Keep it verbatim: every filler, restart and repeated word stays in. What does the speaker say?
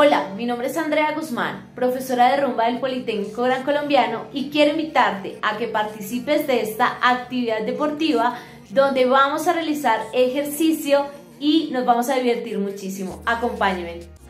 Hola, mi nombre es Andrea Guzmán, profesora de rumba del Politécnico Gran Colombiano, y quiero invitarte a que participes de esta actividad deportiva donde vamos a realizar ejercicio y nos vamos a divertir muchísimo. Acompáñenme.